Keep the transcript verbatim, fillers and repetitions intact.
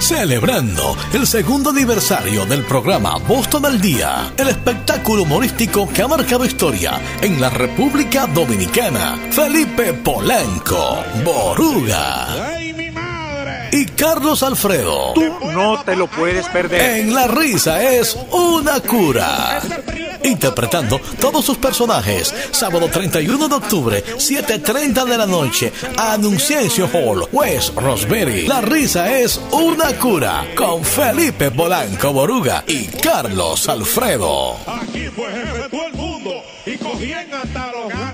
Celebrando el segundo aniversario del programa Boston al Día, el espectáculo humorístico que ha marcado historia en la República Dominicana, Felipe Polanco, Boruga y Carlos Alfredo. Tú no te lo puedes perder. En La Risa es una cura. Interpretando todos sus personajes. Sábado treinta y uno de octubre, siete y treinta de la noche. Anunciación Hall, West Roseberry. La Risa es una cura. Con Felipe Polanco, Boruga y Carlos Alfredo. Aquí fue jefe todo el mundo y cogían hasta los